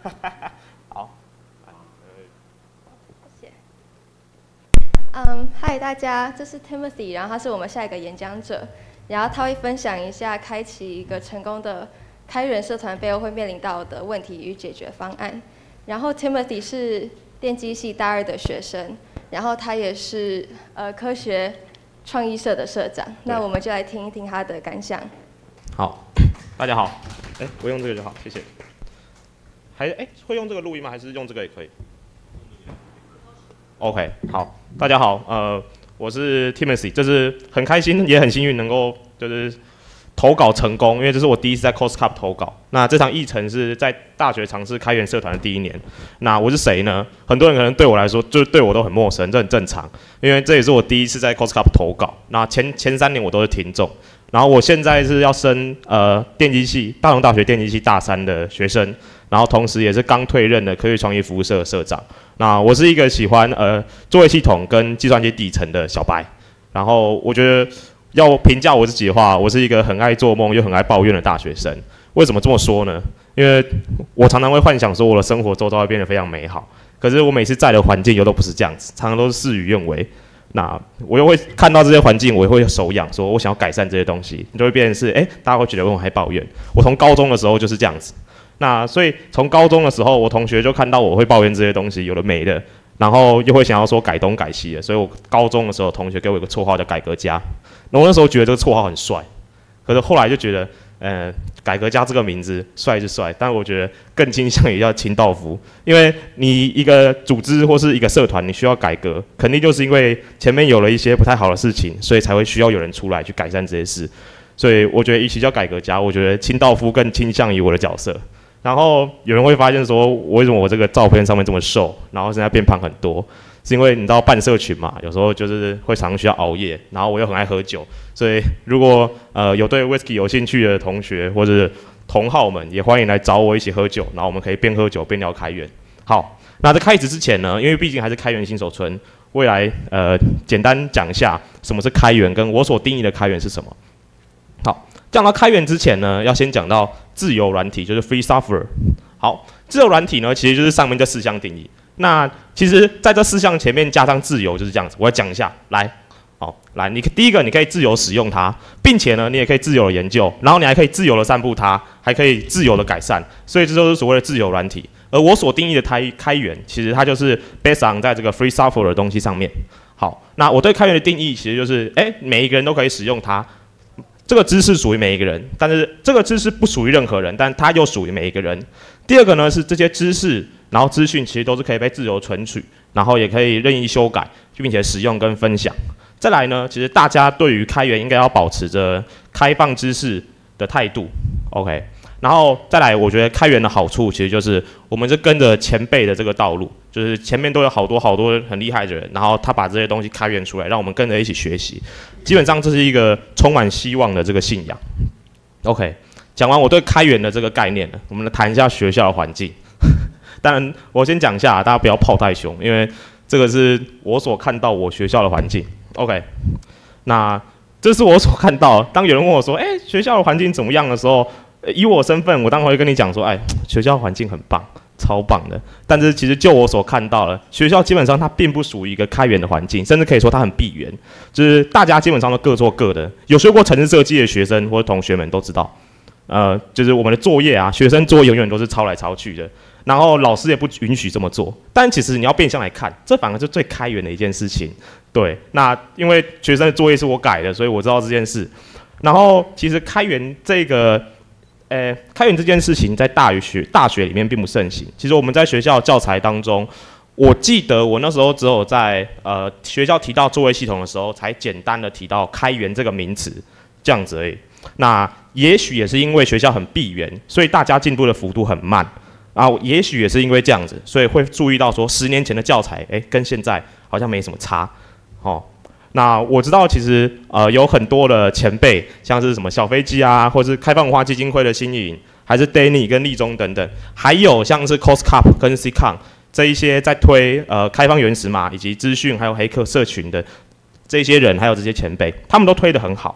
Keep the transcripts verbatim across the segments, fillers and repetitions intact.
好。 谢谢。嗯，嗨，大家，这是 Timothy， 然后他是我们下一个演讲者，然后他会分享一下开启一个成功的开源社团背后会面临到的问题与解决方案。然后 Timothy 是电机系大二的学生，然后他也是呃科学创意社的社长。那我们就来听一听他的感想。 好，大家好，哎、欸，我用这个就好，谢谢。还哎、欸，会用这个录音吗？还是用这个也可以 ？OK， 好，大家好，呃，我是 Timothy， 就是很开心也很幸运能够就是投稿成功，因为这是我第一次在 COSCUP 投稿。那这场议程是在大学尝试开源社团的第一年。那我是谁呢？很多人可能对我来说，就是对我都很陌生，这很正常，因为这也是我第一次在 COSCUP 投稿。那前前三年我都是听众。然后我现在是要升呃电机系，大同大学电机系大三的学生，然后同时也是刚退任的科学创意服务社的社长。那我是一个喜欢呃作业系统跟计算机底层的小白。然后我觉得要评价我自己的话，我是一个很爱做梦又很爱抱怨的大学生。为什么这么说呢？因为我常常会幻想说我的生活周遭会变得非常美好，可是我每次在的环境又都不是这样子，常常都是事与愿违。那我又会看到这些环境，我也会手痒，说我想要改善这些东西，就会变成是，哎、欸，大家会觉得我很爱抱怨。我从高中的时候就是这样子，那所以从高中的时候，我同学就看到我会抱怨这些东西，有的没的，然后又会想要说改东改西的，所以我高中的时候，同学给我一个绰号叫改革家，然后我那时候觉得这个绰号很帅，可是后来就觉得，呃，改革家这个名字帅是帅，但我觉得更倾向于叫清道夫，因为你一个组织或是一个社团，你需要改革，肯定就是因为前面有了一些不太好的事情，所以才会需要有人出来去改善这些事。所以我觉得，与其叫改革家，我觉得清道夫更倾向于我的角色。然后有人会发现说，为什么我这个照片上面这么瘦，然后现在变胖很多？是因为你知道办社群嘛，有时候就是会常常需要熬夜，然后我又很爱喝酒，所以如果呃有对 whisky 有兴趣的同学或者同好们，也欢迎来找我一起喝酒，然后我们可以边喝酒边聊开源。好，那在开始之前呢，因为毕竟还是开源新手村，未来呃简单讲一下什么是开源，跟我所定义的开源是什么。好，讲到开源之前呢，要先讲到自由软体，就是 free software。好，自由软体呢，其实就是上面这四项定义。那其实在这四项前面加上自由就是这样子，我要讲一下，来，好，来，你第一个你可以自由使用它，并且呢，你也可以自由的研究，然后你还可以自由的散布它，还可以自由的改善，所以这都是所谓的自由软体。而我所定义的开开源，其实它就是 based on 在这个 free software 的东西上面。好，那我对开源的定义其实就是，哎，每一个人都可以使用它。这个知识属于每一个人，但是这个知识不属于任何人，但它又属于每一个人。第二个呢是这些知识，然后资讯其实都是可以被自由存取，然后也可以任意修改，并且使用跟分享。再来呢，其实大家对于开源应该要保持着开放知识的态度 ，OK。然后再来，我觉得开源的好处其实就是我们是跟着前辈的这个道路，就是前面都有好多好多很厉害的人，然后他把这些东西开源出来，让我们跟着一起学习。基本上这是一个充满希望的这个信仰。OK， 讲完我对开源的这个概念了，我们来谈一下学校的环境。当然，我先讲一下，大家不要炮太凶，因为这个是我所看到我学校的环境。OK， 那这是我所看到。当有人问我说：“哎、欸，学校的环境怎么样的时候？”以我身份，我当然会跟你讲说，哎，学校环境很棒，超棒的。但是其实就我所看到的，学校基本上它并不属于一个开源的环境，甚至可以说它很闭源，就是大家基本上都各做各的。有学过城市设计的学生或者同学们都知道，呃，就是我们的作业啊，学生作业永远都是抄来抄去的，然后老师也不允许这么做。但其实你要变相来看，这反而是最开源的一件事情。对，那因为学生的作业是我改的，所以我知道这件事。然后其实开源这个。呃，开源这件事情在大学大学里面并不盛行。其实我们在学校教材当中，我记得我那时候只有在呃学校提到作业系统的时候，才简单的提到开源这个名词，这样子而已。那也许也是因为学校很闭源，所以大家进步的幅度很慢。啊，也许也是因为这样子，所以会注意到说十年前的教材，哎，跟现在好像没什么差，哦。那我知道，其实呃有很多的前辈，像是什么小飞机啊，或是开放文化基金会的新颖，还是 Danny 跟立中等等，还有像是 COSCUP 跟 CCon 这一些在推呃开放原始码以及资讯还有黑客社群的这些人，还有这些前辈，他们都推得很好。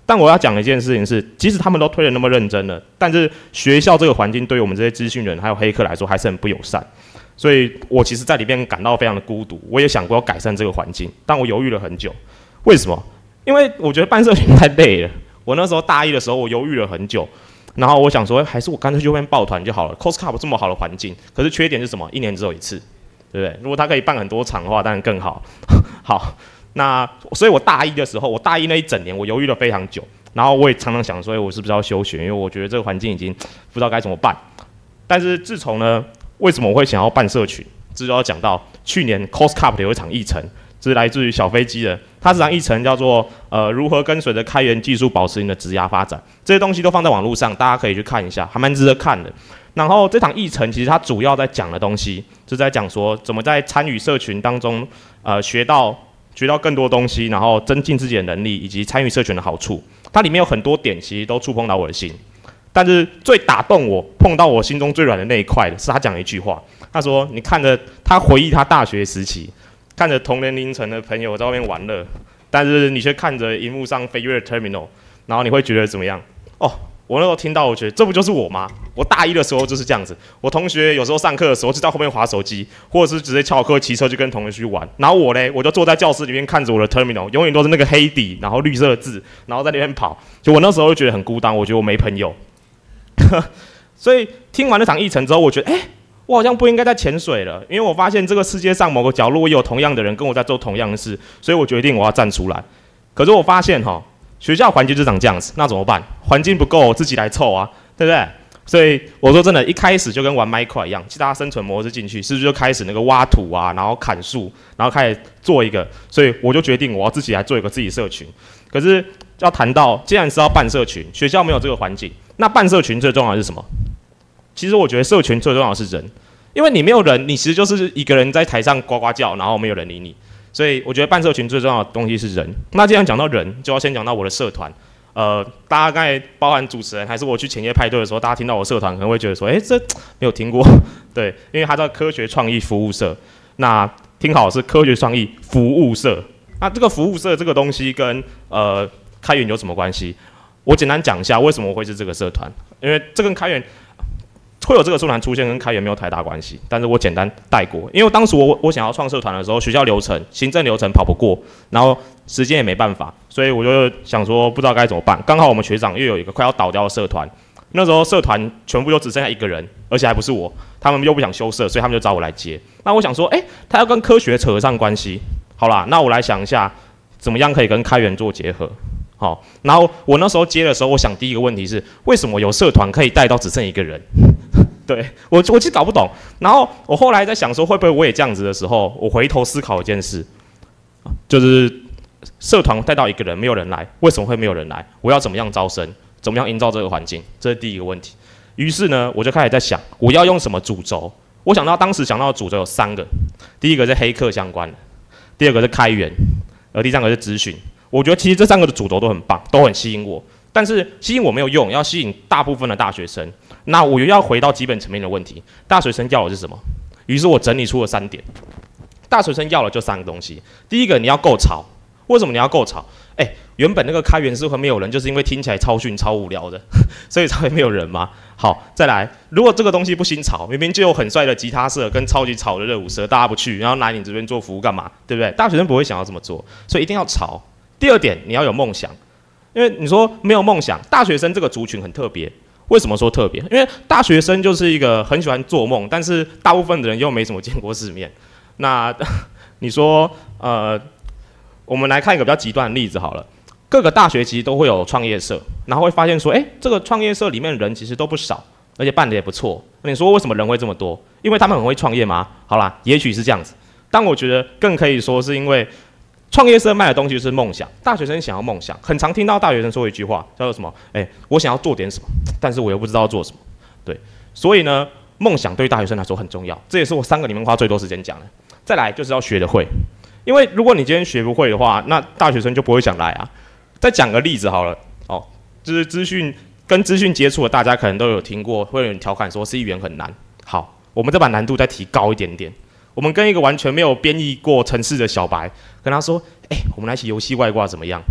但我要讲的一件事情是，即使他们都推得那么认真了，但是学校这个环境对于我们这些资讯人还有黑客来说还是很不友善。所以我其实在里面感到非常的孤独，我也想过要改善这个环境，但我犹豫了很久。为什么？因为我觉得办社群太累了。我那时候大一的时候，我犹豫了很久，然后我想说，还是我干脆去外面报团就好了。COSCUP 这么好的环境，可是缺点是什么？一年只有一次，对不对？如果他可以办很多场的话，当然更好。好，那所以我大一的时候，我大一那一整年，我犹豫了非常久。然后我也常常想说，我是不是要休学？因为我觉得这个环境已经不知道该怎么办。但是自从呢，为什么我会想要办社群？这就要讲到去年 COSCUP 有一场议程，这是来自于小飞机的。它这场议程叫做呃如何跟随着开源技术保持你的职涯发展。这些东西都放在网络上，大家可以去看一下，还蛮值得看的。然后这场议程其实它主要在讲的东西，是在讲说怎么在参与社群当中，呃学到学到更多东西，然后增进自己的能力，以及参与社群的好处。它里面有很多点，其实都触碰到我的心。但是最打动我、碰到我心中最软的那一块的是他讲了一句话，他说：“你看着他回忆他大学时期，看着同年龄层的朋友在外面玩乐，但是你却看着荧幕上飞跃的 terminal， 然后你会觉得怎么样？”哦，我那时候听到，我觉得这不就是我吗？我大一的时候就是这样子。我同学有时候上课的时候就在后面滑手机，或者是直接翘课骑车就跟同学去玩。然后我嘞，我就坐在教室里面看着我的 terminal， 永远都是那个黑底，然后绿色的字，然后在那边跑。就我那时候就觉得很孤单，我觉得我没朋友。所以听完那场议程之后，我觉得，哎、欸，我好像不应该再潜水了，因为我发现这个世界上某个角落也有同样的人跟我在做同样的事，所以我决定我要站出来。可是我发现哈，学校环境就长这样子，那怎么办？环境不够，自己来凑啊，对不对？所以我说真的，一开始就跟玩麦块一样，其他生存模式进去，是不是就开始那个挖土啊，然后砍树，然后开始做一个？所以我就决定我要自己来做一个自己社群。可是要谈到，既然是要办社群，学校没有这个环境，那办社群最重要的是什么？其实我觉得社群最重要的是人，因为你没有人，你其实就是一个人在台上呱呱叫，然后没有人理你。所以我觉得办社群最重要的东西是人。那既然讲到人，就要先讲到我的社团。呃，大家刚才包含主持人，还是我去前夜派对的时候，大家听到我社团可能会觉得说，哎，这没有听过，对，因为它叫科学创意服务社。那听好是科学创意服务社。那这个服务社这个东西跟呃开源有什么关系？我简单讲一下为什么我会是这个社团，因为这跟开源会有这个社团出现，跟开源没有太大关系。但是我简单带过，因为当时我我想要创社团的时候，学校流程、行政流程跑不过，然后时间也没办法，所以我就想说不知道该怎么办。刚好我们学长又有一个快要倒掉的社团，那时候社团全部就只剩下一个人，而且还不是我，他们又不想休社，所以他们就找我来接。那我想说，哎、欸，他要跟科学扯上关系，好啦，那我来想一下，怎么样可以跟开源做结合。好，然后我那时候接的时候，我想第一个问题是，为什么有社团可以带到只剩一个人？对我，我其实搞不懂。然后我后来在想说，会不会我也这样子的时候，我回头思考一件事，就是社团带到一个人，没有人来，为什么会没有人来？我要怎么样招生？怎么样营造这个环境？这是第一个问题。于是呢，我就开始在想，我要用什么主轴？我想到当时想到的主轴有三个，第一个是黑客相关的，第二个是开源，而第三个是资讯。我觉得其实这三个的主轴都很棒，都很吸引我，但是吸引我没有用，要吸引大部分的大学生。那我又要回到基本层面的问题，大学生要的是什么？于是我整理出了三点，大学生要的就三个东西。第一个，你要够潮。为什么你要够潮？哎、欸，原本那个开源社会没有人，就是因为听起来超逊、超无聊的，所以才会没有人嘛。好，再来，如果这个东西不新潮，明明就有很帅的吉他社跟超级潮的热舞社，大家不去，然后来你这边做服务干嘛？对不对？大学生不会想要这么做，所以一定要潮。第二点，你要有梦想，因为你说没有梦想，大学生这个族群很特别。为什么说特别？因为大学生就是一个很喜欢做梦，但是大部分的人又没什么见过世面。那你说，呃，我们来看一个比较极端的例子好了。各个大学其实都会有创业社，然后会发现说，哎，这个创业社里面人其实都不少，而且办得也不错。那你说为什么人会这么多？因为他们很会创业吗？好啦，也许是这样子。但我觉得更可以说是因为创业社卖的东西就是梦想，大学生想要梦想，很常听到大学生说一句话，叫做什么？哎，我想要做点什么，但是我又不知道做什么。对，所以呢，梦想对于大学生来说很重要，这也是我三个里面花最多时间讲的。再来就是要学得会，因为如果你今天学不会的话，那大学生就不会想来啊。再讲个例子好了，哦，就是资讯跟资讯接触的，大家可能都有听过，会有人调侃说 C 语言很难。好，我们再把难度再提高一点点。我们跟一个完全没有编译过程式的小白，跟他说：“哎、欸，我们来一起游戏外挂怎么样？”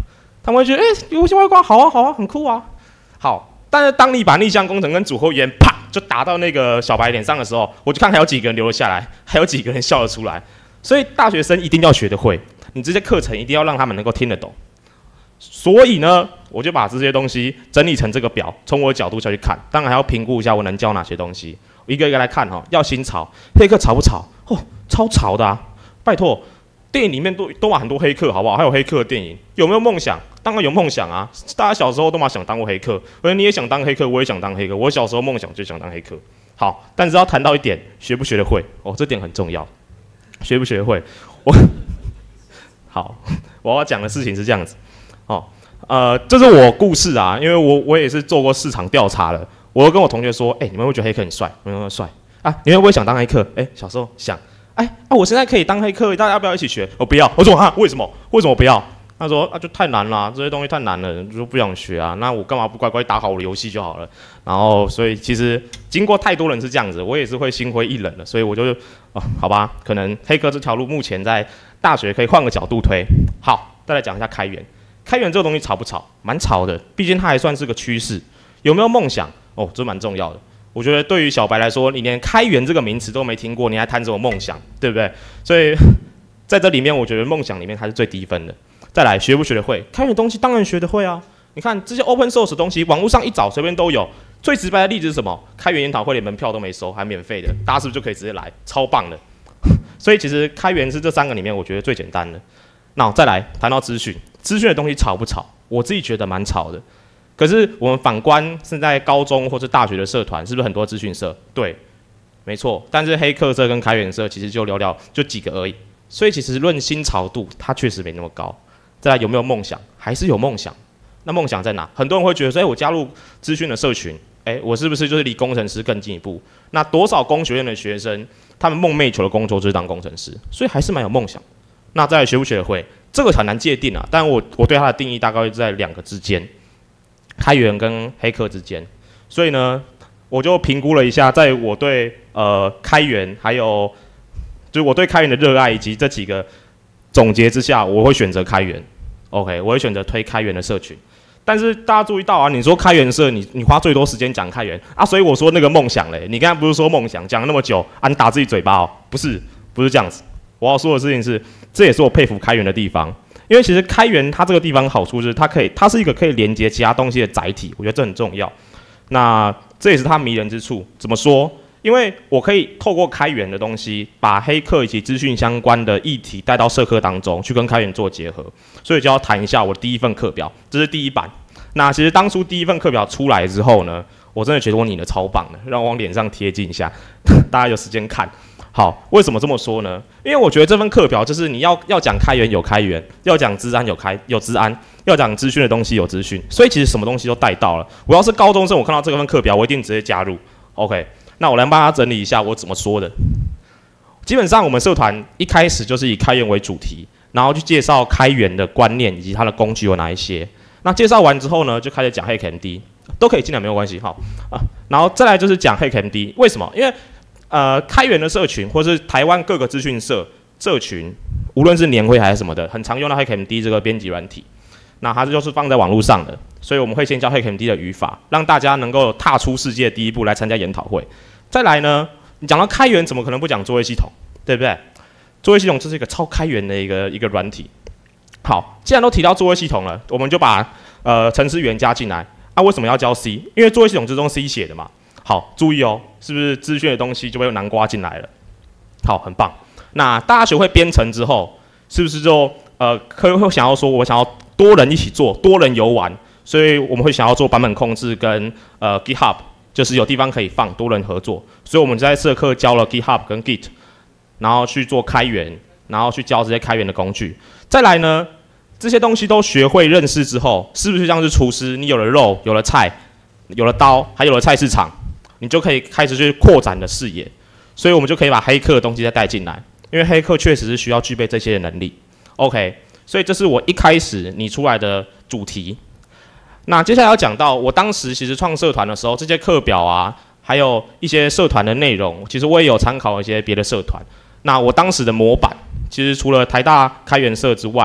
他们会觉得，哎、欸，有些外挂好啊，好啊，很酷啊，好。但是当你把逆向工程跟组合语言啪就打到那个小白脸上的时候，我就看还有几个人留了下来，还有几个人笑了出来。所以大学生一定要学得会，你这些课程一定要让他们能够听得懂。所以呢，我就把这些东西整理成这个表，从我的角度下去看，当然还要评估一下我能教哪些东西。我一个一个来看哈，要新潮，黑客潮不潮？哦，超潮的啊！拜托，电影里面都都有很多黑客，好不好？还有黑客的电影，有没有梦想？当然有梦想啊！大家小时候都嘛想当过黑客，而你也想当黑客，我也想当黑客。我小时候梦想就想当黑客。好，但是要谈到一点，学不学得会哦，这点很重要。学不学得会？我好，我要讲的事情是这样子。哦，呃，这是我故事啊，因为我我也是做过市场调查了。我跟我同学说，哎、欸，你们会觉得黑客很帅？你们会帅啊？你们会不会想当黑客？哎、欸，小时候想，哎、欸、啊，我现在可以当黑客，大家要不要一起学？我不要。我说啊，为什么？为什么不要？他说啊，就太难了，这些东西太难了，就不想学啊。那我干嘛不乖乖打好我的游戏就好了？然后，所以其实经过太多人是这样子，我也是会心灰意冷的。所以我就哦，好吧，可能黑客这条路目前在大学可以换个角度推。好，再来讲一下开源。开源这个东西潮不潮？蛮潮的，毕竟它还算是个趋势。有没有梦想？哦，这蛮重要的。我觉得对于小白来说，你连开源这个名词都没听过，你还谈什么梦想，对不对？所以在这里面，我觉得梦想里面它是最低分的。再来，学不学得会？开源的东西当然学得会啊！你看这些 open source 的东西，网络上一找随便都有。最直白的例子是什么？开源研讨会连门票都没收，还免费的，大家是不是就可以直接来？超棒的！所以其实开源是这三个里面我觉得最简单的。那再来谈到资讯，资讯的东西潮不潮？我自己觉得蛮潮的。可是我们反观现在高中或是大学的社团，是不是很多资讯社？对，没错。但是黑客社跟开源社其实就寥寥就几个而已。所以其实论新潮度，它确实没那么高。再来有没有梦想？还是有梦想。那梦想在哪？很多人会觉得说，哎、欸，我加入资讯的社群，哎、欸，我是不是就是离工程师更进一步？那多少工学院的学生，他们梦寐以求的工作就是当工程师，所以还是蛮有梦想。那再来学不学得会？这个很难界定啊。但我我对它的定义大概在两个之间，开源跟黑客之间。所以呢，我就评估了一下，在我对呃开源还有就是我对开源的热爱以及这几个总结之下，我会选择开源。OK， 我会选择推开源的社群。但是大家注意到啊，你说开源社，你你花最多时间讲开源啊，所以我说那个梦想嘞，你刚才不是说梦想讲了那么久啊，你打自己嘴巴哦？不是，不是这样子。我要说的事情是，这也是我佩服开源的地方，因为其实开源它这个地方好处就是它可以，它是一个可以连接其他东西的载体，我觉得这很重要。那这也是它迷人之处。怎么说？因为我可以透过开源的东西，把黑客以及资讯相关的议题带到社课当中，去跟开源做结合。所以就要谈一下我第一份课表，这是第一版。那其实当初第一份课表出来之后呢，我真的觉得我拟的超棒的，让我往脸上贴近一下，大家有时间看。好，为什么这么说呢？因为我觉得这份课表就是你要要讲开源有开源，要讲资安有开有资安，要讲资讯的东西有资讯，所以其实什么东西都带到了。我要是高中生，我看到这份课表，我一定直接加入。OK。那我来帮大家整理一下我怎么说的。基本上我们社团一开始就是以开源为主题，然后去介绍开源的观念以及它的工具有哪一些。那介绍完之后呢，就开始讲 HackMD， 都可以进来没有关系哈啊。然后再来就是讲 HackMD， 为什么？因为呃开源的社群或是台湾各个资讯社社群，无论是年会还是什么的，很常用到 HackMD 这个编辑软体。那它就是放在网络上的，所以我们会先教 HackMD 的语法，让大家能够踏出世界的第一步来参加研讨会。再来呢，你讲到开源，怎么可能不讲作业系统，对不对？作业系统这是一个超开源的一个一个软体。好，既然都提到作业系统了，我们就把呃程式员加进来。啊，为什么要教 C？ 因为作业系统之中 C 写的嘛。好，注意哦，是不是资讯的东西就会有南瓜进来了？好，很棒。那大家学会编程之后，是不是就呃可会想要说，我想要多人一起做，多人游玩，所以我们会想要做版本控制跟呃 GitHub， 就是有地方可以放，多人合作。所以我们在社课教了 GitHub 跟 Git， 然后去做开源，然后去教这些开源的工具。再来呢，这些东西都学会认识之后，是不是像是厨师，你有了肉，有了菜，有了刀，还有了菜市场，你就可以开始去扩展的视野。所以我们就可以把黑客的东西再带进来，因为黑客确实是需要具备这些能力。OK。所以这是我一开始拟出来的主题。那接下来要讲到，我当时其实创社团的时候，这些课表啊，还有一些社团的内容，其实我也有参考一些别的社团。那我当时的模板，其实除了台大开源社之外，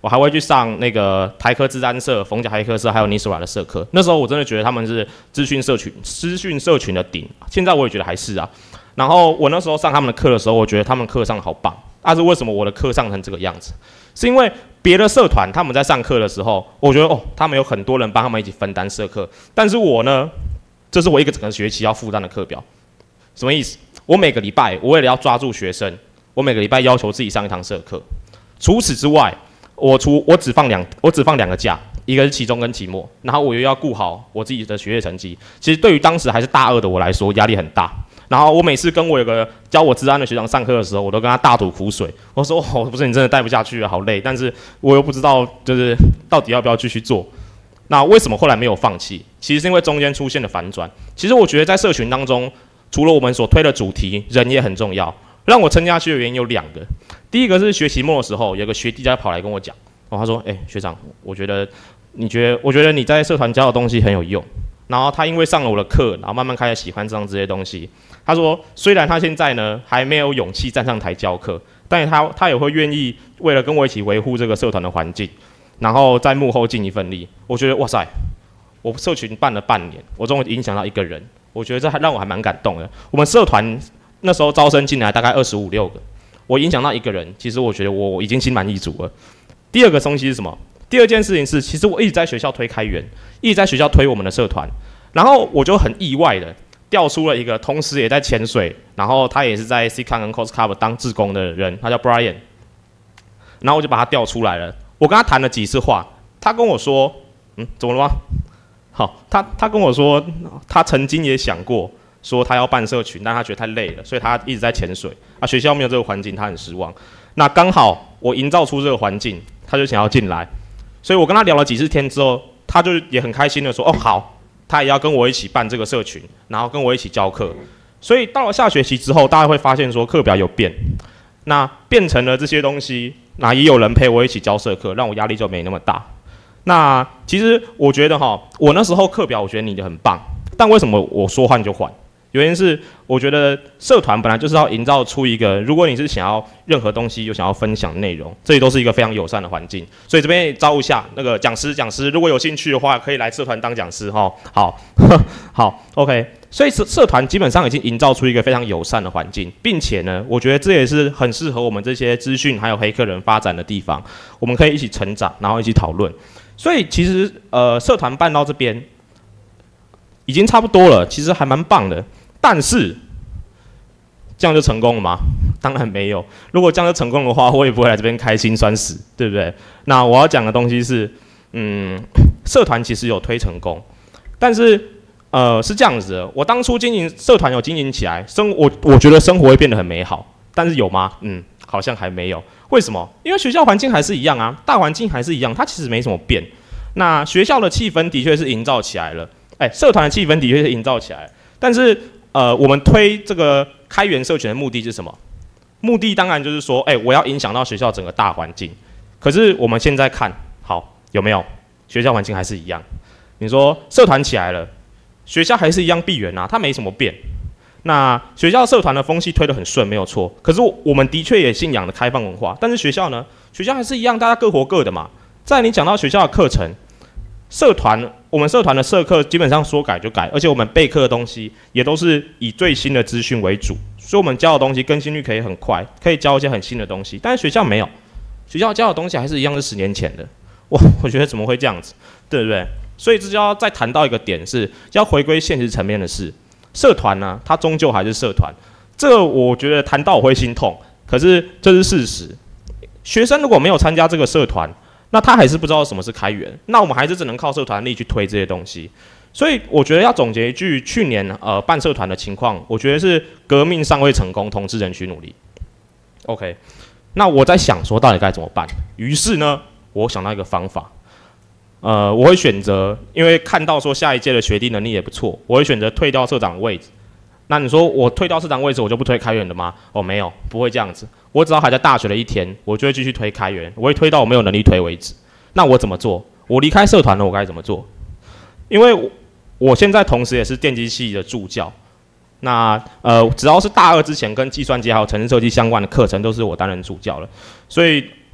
我还会去上那个台科资安社、逢甲黑客社，还有尼索瓦的社课。那时候我真的觉得他们是资讯社群、资讯社群的顶。现在我也觉得还是啊。然后我那时候上他们的课的时候，我觉得他们课上好棒。但是为什么我的课上成这个样子？是因为别的社团他们在上课的时候，我觉得哦，他们有很多人帮他们一起分担社课。但是我呢，这是我一个整个学期要负担的课表。什么意思？我每个礼拜，我为了要抓住学生，我每个礼拜要求自己上一堂社课。除此之外，我除我只放两，我只放两个假，一个是期中跟期末，然后我又要顾好我自己的学业成绩。其实对于当时还是大二的我来说，压力很大。然后我每次跟我有个教我资安的学长上课的时候，我都跟他大吐苦水。我说：“哦，不是你真的带不下去了，好累。”但是我又不知道，就是到底要不要继续做。那为什么后来没有放弃？其实是因为中间出现了反转。其实我觉得在社群当中，除了我们所推的主题，人也很重要。让我撑下去的原因有两个。第一个是学期末的时候，有个学弟在跑来跟我讲，哦，他说：“哎、欸，学长，我觉得你觉得，我觉得你在社团教的东西很有用。”然后他因为上了我的课，然后慢慢开始喜欢上这些东西。他说，虽然他现在呢还没有勇气站上台教课，但是他他也会愿意为了跟我一起维护这个社团的环境，然后在幕后尽一份力。我觉得哇塞，我社群办了半年，我终于影响到一个人，我觉得这还让我还蛮感动的。我们社团那时候招生进来大概二十五六个，我影响到一个人，其实我觉得我已经心满意足了。第二个东西是什么？第二件事情是，其实我一直在学校推开源，一直在学校推我们的社团，然后我就很意外的调出了一个同时也在潜水，然后他也是在 C C O N 跟 COSCUP 当志工的人，他叫 Brian， 然后我就把他调出来了。我跟他谈了几次话，他跟我说，嗯，怎么了吗？好，他他跟我说，他曾经也想过说他要办社群，但他觉得太累了，所以他一直在潜水。啊，学校没有这个环境，他很失望。那刚好我营造出这个环境，他就想要进来。所以我跟他聊了几次天之后，他就也很开心的说：“哦，好，他也要跟我一起办这个社群，然后跟我一起教课。”所以到了下学期之后，大家会发现说课表有变，那变成了这些东西，那也有人陪我一起教社课，让我压力就没那么大。那其实我觉得哈，我那时候课表我觉得拟得很棒，但为什么我说换就换？原因是我觉得社团本来就是要营造出一个，如果你是想要任何东西又想要分享内容，这里都是一个非常友善的环境。所以这边也招一下那个讲师，讲师如果有兴趣的话，可以来社团当讲师哈。好，好 ，OK。所以社社团基本上已经营造出一个非常友善的环境，并且呢，我觉得这也是很适合我们这些资讯还有黑客人发展的地方。我们可以一起成长，然后一起讨论。所以其实呃，社团办到这边已经差不多了，其实还蛮棒的。但是这样就成功了吗？当然没有。如果这样就成功的话，我也不会来这边开心酸死，对不对？那我要讲的东西是，嗯，社团其实有推成功，但是呃是这样子的。我当初经营社团有经营起来，生我我觉得生活会变得很美好，但是有吗？嗯，好像还没有。为什么？因为学校环境还是一样啊，大环境还是一样，它其实没什么变。那学校的气氛的确是营造起来了，哎，社团的气氛的确是营造起来了，但是。呃，我们推这个开源社群的目的是什么？目的当然就是说，哎、欸，我要影响到学校整个大环境。可是我们现在看好有没有学校环境还是一样？你说社团起来了，学校还是一样闭源啊，它没什么变。那学校社团的风气推得很顺，没有错。可是我们的确也信仰的开放文化，但是学校呢？学校还是一样，大家各活各的嘛。在你讲到学校的课程。社团，我们社团的社课基本上说改就改，而且我们备课的东西也都是以最新的资讯为主，所以我们教的东西更新率可以很快，可以教一些很新的东西。但是学校没有，学校教的东西还是一样是十年前的。我我觉得怎么会这样子，对不对？所以这就要再谈到一个点是，要回归现实层面的事。社团呢、啊，它终究还是社团，这个我觉得谈到我会心痛，可是这是事实。学生如果没有参加这个社团，那他还是不知道什么是开源，那我们还是只能靠社团力去推这些东西。所以我觉得要总结一句，去年呃办社团的情况，我觉得是革命尚未成功，统治仍需努力。OK， 那我在想说到底该怎么办？于是呢，我想到一个方法，呃，我会选择，因为看到说下一届的学弟能力也不错，我会选择退掉社长的位置。那你说我退掉社长位置，我就不推开源了吗？哦，没有，不会这样子。我只要还在大学的一天，我就会继续推开源，我会推到我没有能力推为止。那我怎么做？我离开社团了，我该怎么做？因为 我, 我现在同时也是电机系的助教，那呃，只要是大二之前跟计算机还有程式设计相关的课程，都是我担任助教了。所以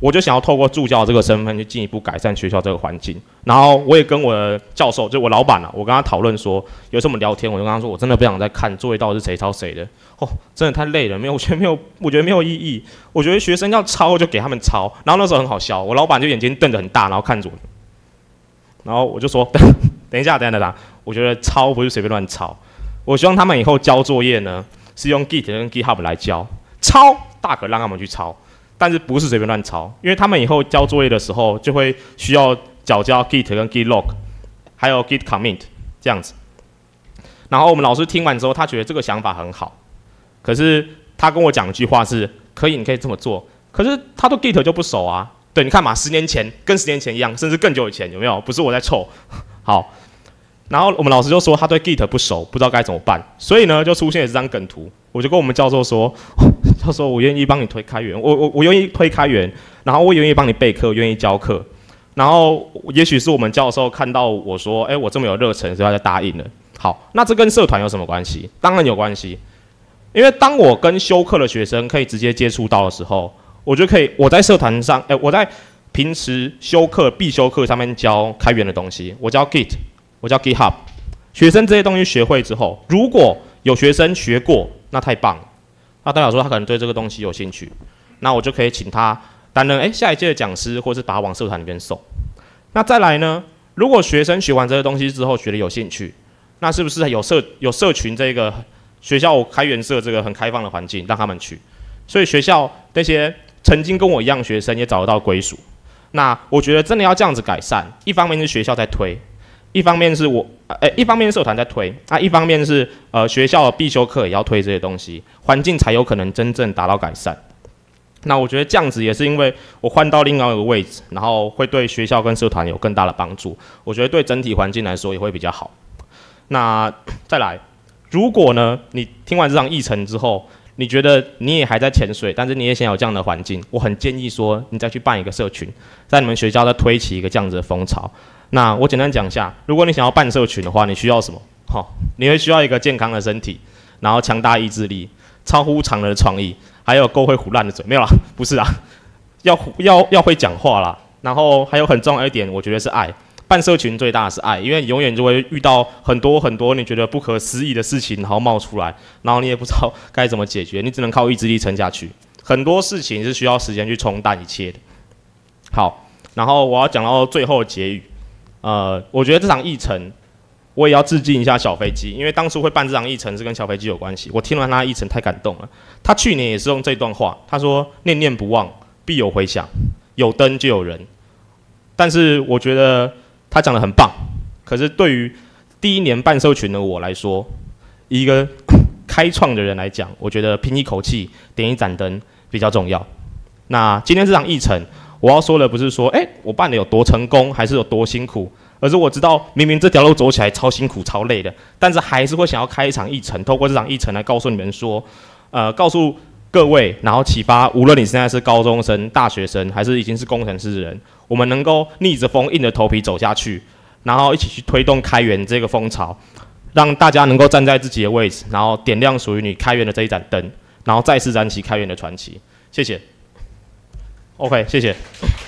我就想要透过助教这个身份去进一步改善学校这个环境。然后我也跟我的教授，就我老板啊，我跟他讨论说，有时候我们聊天，我就跟他说，我真的不想再看作业到底是谁抄谁的，哦，真的太累了，没有，我觉得没有，我觉得没有意义。我觉得学生要抄就给他们抄。然后那时候很好笑，我老板就眼睛瞪得很大，然后看着我，然后我就说，等等一下，等一下，等一下，我觉得抄不是随便乱抄。我希望他们以后交作业呢，是用 Git 跟 GitHub 来交，抄大可让他们去抄。但是不是随便乱抄，因为他们以后交作业的时候就会需要缴交 Git 跟 Git log， 还有 Git commit 这样子。然后我们老师听完之后，他觉得这个想法很好，可是他跟我讲一句话是：可以，你可以这么做。可是他对 Git 就不熟啊。对，你看嘛，十年前跟十年前一样，甚至更久以前，有没有？不是我在凑。好，然后我们老师就说他对 Git 不熟，不知道该怎么办，所以呢就出现了这张梗图。我就跟我们教授说。他说：“我愿意帮你推开源，我我我愿意推开源，然后我也愿意帮你备课，愿意教课。然后也许是我们教授看到我说，哎，我这么有热忱，所以他就答应了。好，那这跟社团有什么关系？当然有关系，因为当我跟修课的学生可以直接接触到的时候，我就可以我在社团上，哎，我在平时修课必修课上面教开源的东西，我教 Git， 我教 GitHub， 学生这些东西学会之后，如果有学生学过，那太棒了。”那代表说他可能对这个东西有兴趣，那我就可以请他担任哎下一届的讲师，或是把他往社团里面送。那再来呢，如果学生学完这些东西之后觉得有兴趣，那是不是有社有社群这个学校开源社这个很开放的环境让他们去？所以学校那些曾经跟我一样学生也找得到归属。那我觉得真的要这样子改善，一方面是学校在推，一方面是我，呃，一方面是社团在推，啊，一方面是呃学校的必修课也要推这些东西，环境才有可能真正达到改善。那我觉得这样子也是因为我换到另外一个位置，然后会对学校跟社团有更大的帮助。我觉得对整体环境来说也会比较好。那再来，如果呢你听完这场议程之后，你觉得你也还在潜水，但是你也想有这样的环境，我很建议说你再去办一个社群，在你们学校再推起一个这样子的风潮。那我简单讲一下，如果你想要办社群的话，你需要什么？好、哦，你会需要一个健康的身体，然后强大意志力，超乎常人的创意，还有够会唬烂的嘴。没有啦，不是啦，要要要会讲话啦。然后还有很重要一点，我觉得是爱。办社群最大的是爱，因为你永远就会遇到很多很多你觉得不可思议的事情，然后冒出来，然后你也不知道该怎么解决，你只能靠意志力撑下去。很多事情是需要时间去冲淡一切的。好，然后我要讲到最后的结语。呃，我觉得这场议程，我也要致敬一下小飞机，因为当初会办这场议程是跟小飞机有关系。我听完他的议程太感动了。他去年也是用这段话，他说：“念念不忘，必有回响，有灯就有人。”但是我觉得他讲得很棒。可是对于第一年办社群的我来说，一个开创的人来讲，我觉得拼一口气，点一盏灯比较重要。那今天这场议程，我要说的不是说，哎、欸，我办的有多成功，还是有多辛苦，而是我知道明明这条路走起来超辛苦、超累的，但是还是会想要开一场议程，透过这场议程来告诉你们说，呃，告诉各位，然后启发，无论你现在是高中生、大学生，还是已经是工程师的人，我们能够逆着风、硬着头皮走下去，然后一起去推动开源这个风潮，让大家能够站在自己的位置，然后点亮属于你开源的这一盏灯，然后再次燃起开源的传奇。谢谢。OK， 谢谢。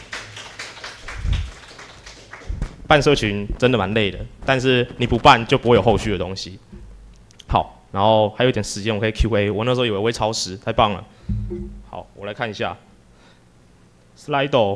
办社群真的蛮累的，但是你不办就不会有后续的东西。好，然后还有一点时间，我可以 Q A。我那时候以为我会超时，太棒了。好，我来看一下 Slido，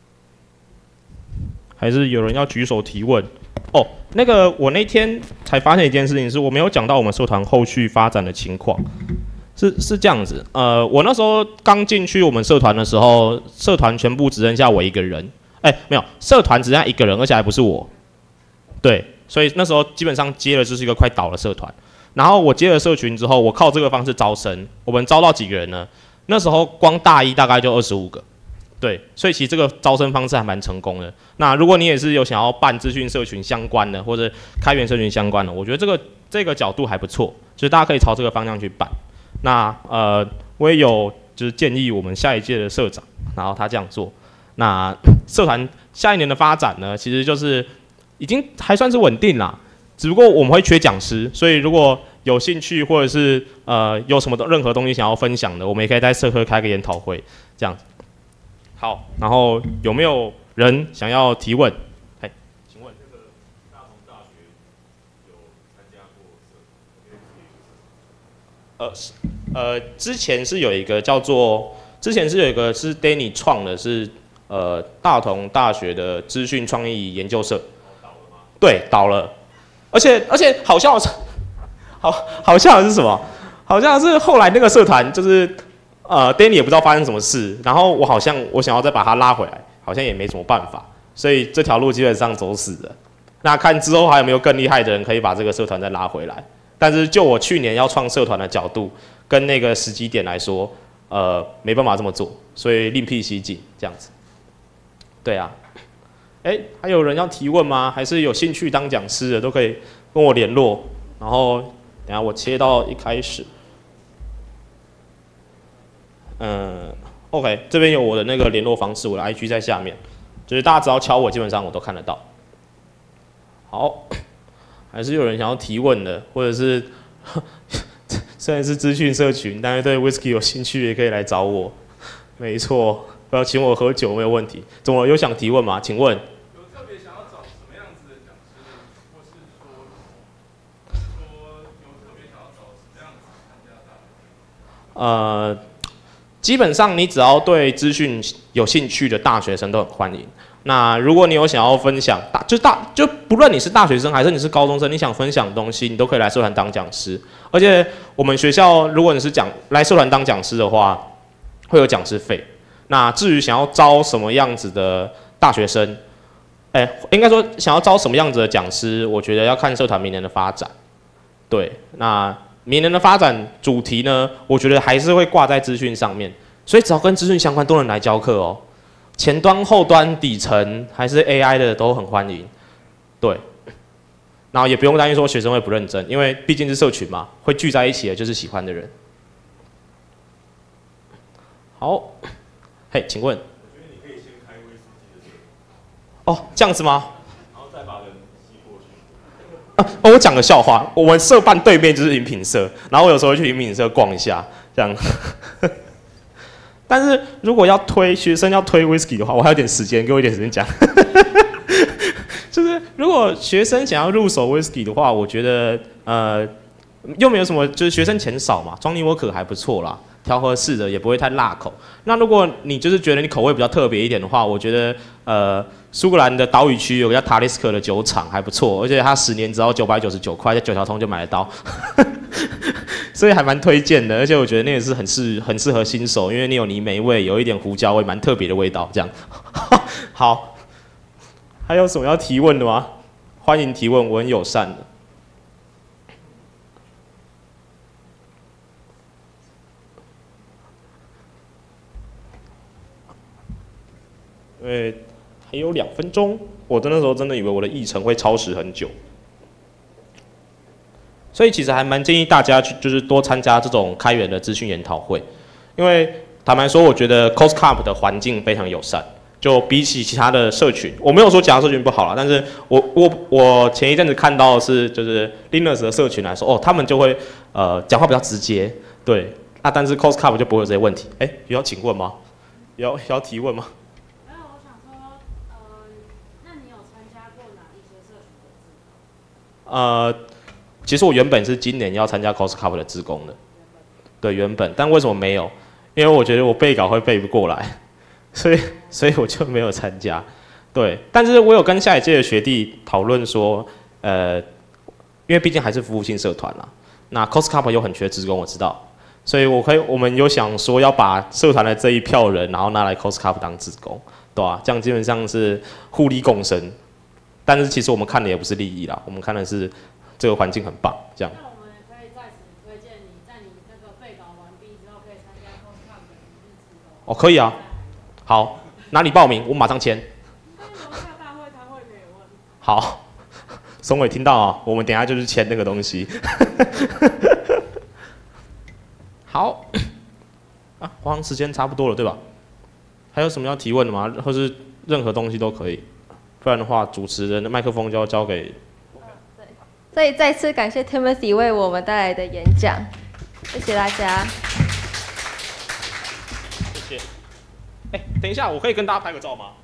还是有人要举手提问？哦，那个我那天才发现一件事情，是我没有讲到我们社团后续发展的情况。是是这样子，呃，我那时候刚进去我们社团的时候，社团全部只剩下我一个人，哎、欸，没有，社团只剩下一个人，而且还不是我，对，所以那时候基本上接了就是一个快倒的社团。然后我接了社群之后，我靠这个方式招生，我们招到几个人呢？那时候光大一大概就二十五个，对，所以其实这个招生方式还蛮成功的。那如果你也是有想要办资讯社群相关的，或者开源社群相关的，我觉得这个这个角度还不错，所以大家可以朝这个方向去办。那呃，我也有就是建议我们下一届的社长，然后他这样做。那社团下一年的发展呢，其实就是已经还算是稳定啦，只不过我们会缺讲师，所以如果有兴趣或者是呃有什么任何东西想要分享的，我们也可以在社科开个研讨会这样。 好，然后有没有人想要提问？哎，请问这个大同大学有参加过社？呃呃，之前是有一个叫做，之前是有一个是 Danny 创的是，是呃大同大学的资讯创意研究社。倒了吗？对，倒了。而且而且好笑的是，好好笑的是什么？好像是后来那个社团就是。呃 ，Danny 也不知道发生什么事，然后我好像我想要再把他拉回来，好像也没什么办法，所以这条路基本上走死了。那看之后还有没有更厉害的人可以把这个社团再拉回来。但是就我去年要创社团的角度跟那个时机点来说，呃，没办法这么做，所以另辟蹊径这样子。对啊，哎，还有人要提问吗？还是有兴趣当讲师的都可以跟我联络。然后等一下我切到一开始。嗯 ，OK， 这边有我的那个联络方式，我的 I G 在下面，就是大家只要敲我，基本上我都看得到。好，还是有人想要提问的，或者是虽然是资讯社群，但是对 Whisky 有兴趣也可以来找我。没错，不要请我喝酒没有问题。怎么有想提问吗？请问。 有特别想要找什么样子的讲师，或是说说有特别想要找什么样子参加大？ 呃。基本上，你只要对资讯有兴趣的大学生都很欢迎。那如果你有想要分享大，就大就不论你是大学生还是你是高中生，你想分享的东西，你都可以来社团当讲师。而且我们学校，如果你是讲来社团当讲师的话，会有讲师费。那至于想要招什么样子的大学生，哎、欸，应该说想要招什么样子的讲师，我觉得要看社团明年的发展。对，那。明年的发展主题呢，我觉得还是会挂在资讯上面，所以只要跟资讯相关都能来教课哦。前端、后端、底层还是 A I 的都很欢迎，对。然后也不用担心说学生会不认真，因为毕竟是社群嘛，会聚在一起的就是喜欢的人。好，嘿，请问。 我觉得你可以先开威士忌的社。 哦，这样子吗？ 啊、 哦，我讲个笑话，我们社办对面就是饮品社，然后我有时候会去饮品社逛一下，这样。但是如果要推学生要推 whisky 的话，我还有点时间，给我一点时间讲。就是如果学生想要入手 whisky 的话，我觉得呃又没有什么，就是学生钱少嘛，装尼沃可还不错啦，调和式的也不会太辣口。那如果你就是觉得你口味比较特别一点的话，我觉得呃。苏格兰的岛屿区有个叫塔利斯克的酒厂，还不错，而且它十年只要九百九十九块，在九条通就买得到，所以还蛮推荐的。而且我觉得那个是很适很适合新手，因为你有泥煤味，有一点胡椒味，蛮特別的味道。这样，好，还有什么要提问的吗？欢迎提问，我很友善的。因为还有两分钟，我那时候真的以为我的议程会超时很久，所以其实还蛮建议大家去，就是多参加这种开源的资讯研讨会，因为坦白说，我觉得 COSCUP 的环境非常友善，就比起其他的社群，我没有说其他社群不好啦，但是我我我前一阵子看到的是就是 Linux 的社群来说，哦，他们就会呃讲话比较直接，对，啊，但是 COSCUP 就不会有这些问题。哎、欸，有要请问吗？有要提问吗？呃，其实我原本是今年要参加 COSCUP 的志工的，对，原本，但为什么没有？因为我觉得我背稿会背不过来，所以所以我就没有参加。对，但是我有跟下一届的学弟讨论说，呃，因为毕竟还是服务性社团啦，那 COSCUP 又很缺志工，我知道，所以我可以，我们有想说要把社团的这一票人，然后拿来 COSCUP 当志工，对吧、啊？这样基本上是互利共生。但是其实我们看的也不是利益啦，我们看的是这个环境很棒，这样。 那我们也可以在此推荐你，在你那个备稿完毕之后，可以参加 COSCUP 的一日志工。 哦，可以啊。好，哪里报名？我马上签。 那楼下大会他会可以问。 好，松伟听到啊，我们等一下就是签那个东西。好，啊，好像时间差不多了，对吧？还有什么要提问的吗？或是任何东西都可以。不然的话，主持人的麦克风就要交给。 对，所以再次感谢 Timothy 为我们带来的演讲，谢谢大家。 谢谢。 哎、等一下，我可以跟大家拍个照吗？